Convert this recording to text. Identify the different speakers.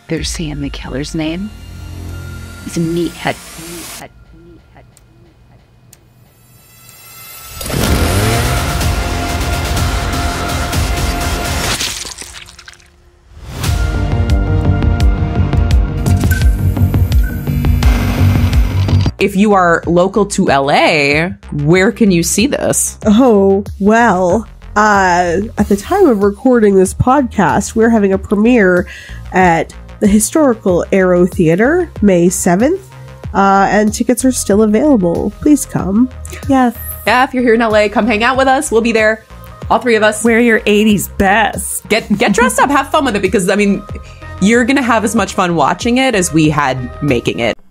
Speaker 1: They're saying the killer's name is Meathead.
Speaker 2: If you are local to LA, where can you see this?
Speaker 3: Oh, well, at the time of recording this podcast, we're having a premiere at the historical Aero Theatre, May 7th, and tickets are still available. Please come.
Speaker 2: Yes. Yeah, if you're here in LA, come hang out with us. We'll be there. All three of us.
Speaker 4: Wear your 80s best.
Speaker 2: Get dressed up. Have fun with it because, I mean, you're going to have as much fun watching it as we had making it.